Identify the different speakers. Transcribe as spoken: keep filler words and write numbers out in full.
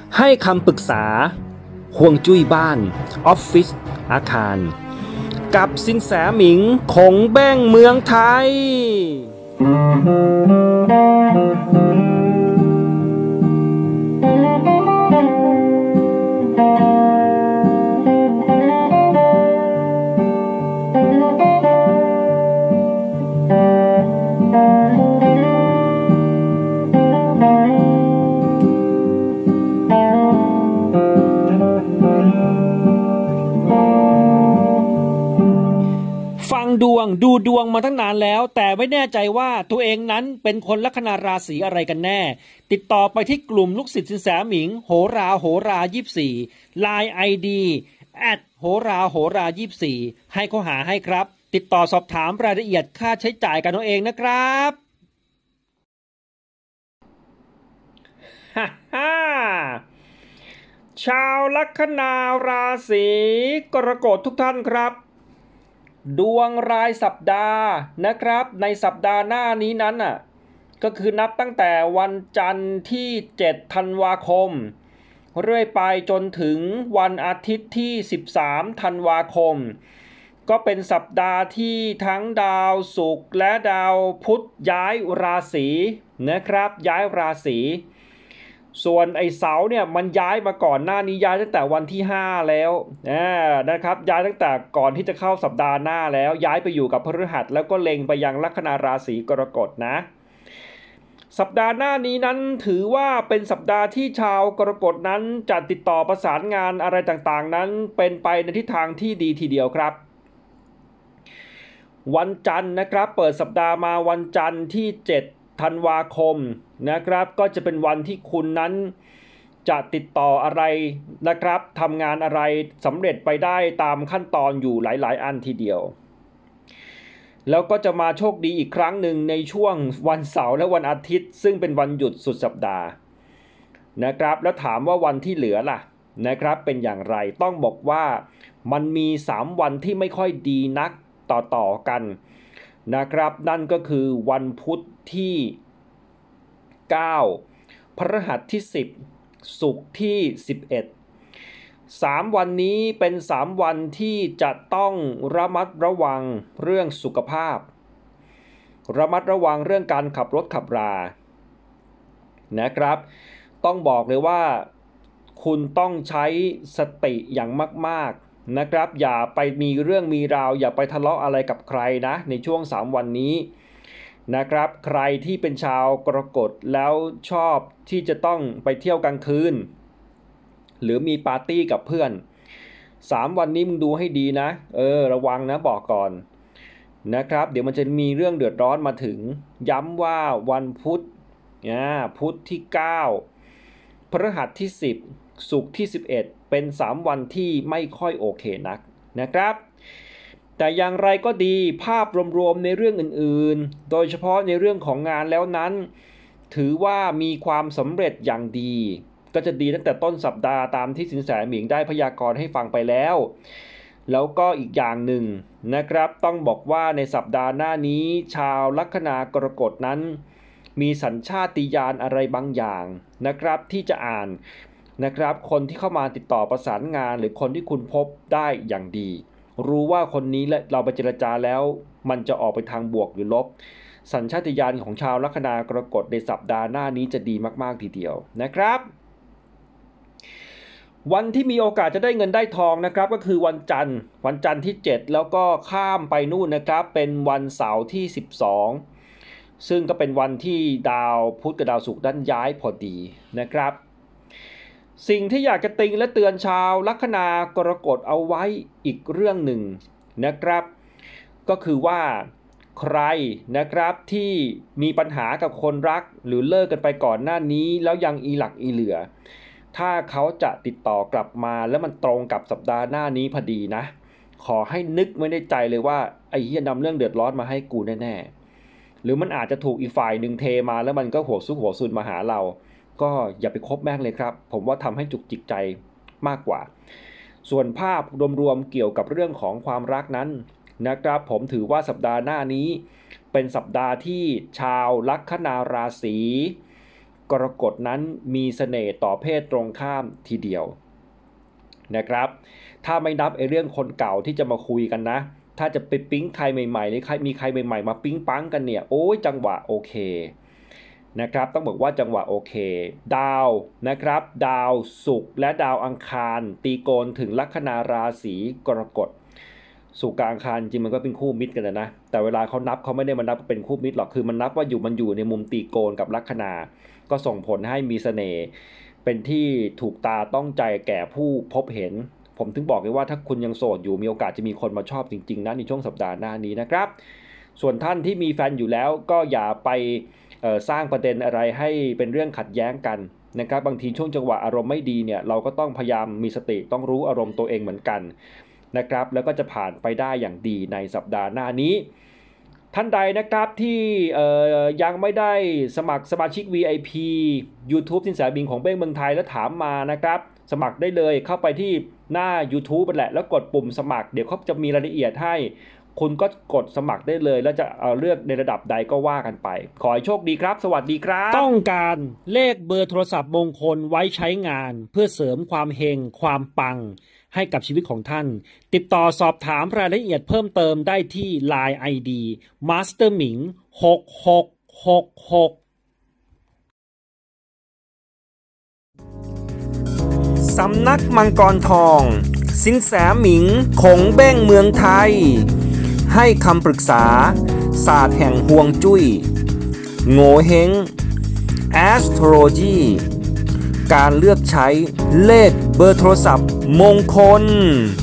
Speaker 1: ให้คำปรึกษาห่วงจุ้ยบ้านออฟฟิศอาคารกับสินแสหมิงคงแบ้งเมืองไทยฟังดวงดูดวงมาตั้งนานแล้วแต่ไม่แน่ใจว่าตัวเองนั้นเป็นคนลัคนาราศีอะไรกันแน่ติดต่อไปที่กลุ่มลูกศิษย์สินแสหมิงโหราโหรายี่สิบสี่ ไลน์ ไอ ดี แอท โหราโหรายี่สิบสี่ให้เขาหาให้ครับติดต่อสอบถามรายละเอียดค่าใช้จ่ายกันเอาเองนะครับฮ่าฮ่าชาวลัคนาราศีกรกฎทุกท่านครับดวงรายสัปดาห์นะครับในสัปดาห์หน้านี้นั้นน่ะก็คือนับตั้งแต่วันจันทร์ที่เจ็ดธันวาคมเรื่อยไปจนถึงวันอาทิตย์ที่สิบสามธันวาคมก็เป็นสัปดาห์ที่ทั้งดาวศุกร์และดาวพุธย้ายราศีนะครับย้ายราศีส่วนไอ้เสาเนี่ยมันย้ายมาก่อนหน้านี้ย้ายตั้งแต่วันที่ห้าแล้วนะครับย้ายตั้งแต่ก่อนที่จะเข้าสัปดาห์หน้าแล้วย้ายไปอยู่กับพฤหัสแล้วก็เล็งไปยังลัคนาราศีกรกฎนะสัปดาห์หน้านี้นั้นถือว่าเป็นสัปดาห์ที่ชาวกรกฎนั้นจะติดต่อประสานงานอะไรต่างๆนั้นเป็นไปในทิศทางที่ดีทีเดียวครับวันจันทร์นะครับเปิดสัปดาห์มาวันจันทร์ที่เจ็ดธันวาคมนะครับก็จะเป็นวันที่คุณนั้นจะติดต่ออะไรนะครับทำงานอะไรสำเร็จไปได้ตามขั้นตอนอยู่หลายๆอันทีเดียวแล้วก็จะมาโชคดีอีกครั้งหนึ่งในช่วงวันเสาร์และวันอาทิตย์ซึ่งเป็นวันหยุดสุดสัปดาห์นะครับแล้วถามว่าวันที่เหลือล่ะนะครับเป็นอย่างไรต้องบอกว่ามันมีสามวันที่ไม่ค่อยดีนักต่อๆกันนะครับนั่นก็คือวันพุธที่เก้าพฤหัสที่สิบศุกร์ที่สิบเอ็ดสามวันนี้เป็นสามวันที่จะต้องระมัดระวังเรื่องสุขภาพระมัดระวังเรื่องการขับรถขับรานะครับต้องบอกเลยว่าคุณต้องใช้สติอย่างมากๆนะครับอย่าไปมีเรื่องมีราวอย่าไปทะเลาะอะไรกับใครนะในช่วงสามวันนี้นะครับใครที่เป็นชาวกรกฎแล้วชอบที่จะต้องไปเที่ยวกลางคืนหรือมีปาร์ตี้กับเพื่อนสามวันนี้มึงดูให้ดีนะเออระวังนะบอกก่อนนะครับเดี๋ยวมันจะมีเรื่องเดือดร้อนมาถึงย้ำว่าวันพุธอ่าพุธที่เก้าพฤหัสที่สิบศุกร์ที่สิบเอ็ดเป็นสามวันที่ไม่ค่อยโอเคนักนะครับแต่อย่างไรก็ดีภาพรวมๆในเรื่องอื่นๆโดยเฉพาะในเรื่องของงานแล้วนั้นถือว่ามีความสำเร็จอย่างดีก็จะดีตั้งแต่ต้นสัปดาห์ตามที่สินแสหมิงได้พยากรณ์ให้ฟังไปแล้วแล้วก็อีกอย่างหนึ่งนะครับต้องบอกว่าในสัปดาห์หน้านี้ชาวลัคนากรกฎนั้นมีสัญชาติญาณอะไรบางอย่างนะครับที่จะอ่านนะครับคนที่เข้ามาติดต่อประสานงานหรือคนที่คุณพบได้อย่างดีรู้ว่าคนนี้เราไปเจรจาแล้วมันจะออกไปทางบวกหรือลบสัญชาตญาณของชาวลัคนากรกฎในสัปดาห์หน้านี้จะดีมากๆทีเดียวนะครับวันที่มีโอกาสจะได้เงินได้ทองนะครับก็คือวันจันทร์วันจันทร์ที่เจ็ดแล้วก็ข้ามไปนู่นนะครับเป็นวันเสาร์ที่สิบสองซึ่งก็เป็นวันที่ดาวพุธกับดาวศุกร์ด้านย้ายพอดีนะครับสิ่งที่อยากจะติงและเตือนชาวลัคนากรกฎเอาไว้อีกเรื่องหนึ่งนะครับก็คือว่าใครนะครับที่มีปัญหากับคนรักหรือเลิกกันไปก่อนหน้านี้แล้วยังอีหลักอีเหลือถ้าเขาจะติดต่อกลับมาแล้วมันตรงกับสัปดาห์หน้านี้พอดีนะขอให้นึกไว้ในใจเลยว่าไอ้เหี้ยนำเรื่องเดือดร้อนมาให้กูแน่ๆหรือมันอาจจะถูกอีกฝ่ายหนึ่งเทมาแล้วมันก็หัวซุกหัวซุนมาหาเราก็อย่าไปคบแม่งเลยครับผมว่าทำให้จุกจิกใจมากกว่าส่วนภาพรวมๆเกี่ยวกับเรื่องของความรักนั้นนะครับผมถือว่าสัปดาห์หน้านี้เป็นสัปดาห์ที่ชาวลัคนาราศีกรกฎนั้นมีเสน่ห์ต่อเพศตรงข้ามทีเดียวนะครับถ้าไม่นับไอ้เรื่องคนเก่าที่จะมาคุยกันนะถ้าจะไปปิ๊งใครใหม่ๆหรือใครมีใครใหม่ๆมาปิ๊งปังกันเนี่ยโอ้ยจังหวะโอเคนะครับต้องบอกว่าจังหวะโอเคดาวนะครับดาวศุกร์และดาวอังคารตีโกนถึงลัคนาราศีกรกฎศุกร์กับอังคารจริงมันก็เป็นคู่มิตรกันนะแต่เวลาเขานับเขาไม่ได้มานับเป็นคู่มิตรหรอกคือมันนับว่าอยู่มันอยู่ในมุมตีโกนกับลัคนาก็ส่งผลให้มีเสน่ห์เป็นที่ถูกตาต้องใจแก่ผู้พบเห็นผมถึงบอกเลยว่าถ้าคุณยังโสดอยู่มีโอกาสจะมีคนมาชอบจริงๆนะในช่วงสัปดาห์หน้านี้นะครับส่วนท่านที่มีแฟนอยู่แล้วก็อย่าไปสร้างประเด็นอะไรให้เป็นเรื่องขัดแย้งกันนะครับบางทีช่วงจังหวะอารมณ์ไม่ดีเนี่ยเราก็ต้องพยายามมีสติต้องรู้อารมณ์ตัวเองเหมือนกันนะครับแล้วก็จะผ่านไปได้อย่างดีในสัปดาห์หน้านี้ท่านใดนะครับที่ยังไม่ได้สมัครสมาชิก วี ไอ พี YouTube สินแสบิงของเบ้งเมืองไทยแล้วถามมานะครับสมัครได้เลยเข้าไปที่หน้า YouTube ไปแหละแล้วกดปุ่มสมัครเดี๋ยวเขาจะมีรายละเอียดให้คุณก็กดสมัครได้เลยแล้วจะเอาเลือกในระดับใดก็ว่ากันไปขอให้โชคดีครับสวัสดีครับต้องการเลขเบอร์โทรศัพท์มงคลไว้ใช้งานเพื่อเสริมความเฮงความปังให้กับชีวิตของท่านติดต่อสอบถามรายละเอียดเพิ่มเติมได้ที่ ไลน์ ไอ ดี มาสเตอร์หมิงหกหกหกหกสำนักมังกรทองสินแสหมิงคงเบ้งเมืองไทยให้คำปรึกษาศาสตร์แห่งฮวงจุ้ยโง่เฮง Astrology การเลือกใช้เลขเบอร์โทรศัพท์มงคล